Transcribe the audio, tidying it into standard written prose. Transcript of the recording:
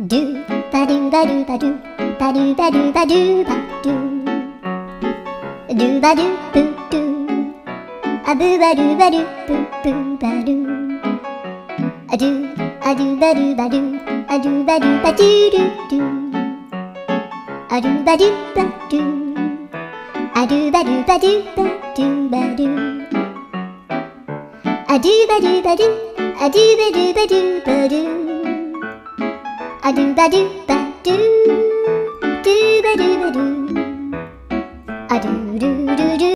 ドゥバドゥバドゥバドゥバドゥバドゥバドゥバドゥドゥバドゥブドゥアブバドゥバドゥブブバドゥアドゥアドゥバドゥバドゥアドゥバドゥバドゥドゥドゥアドゥバドゥバドゥアドゥバドゥバドゥバドゥバドゥアドゥバドゥバドゥアドゥバドゥバドゥバドゥアドゥバドゥバドゥドゥバドゥバドゥアドゥルルル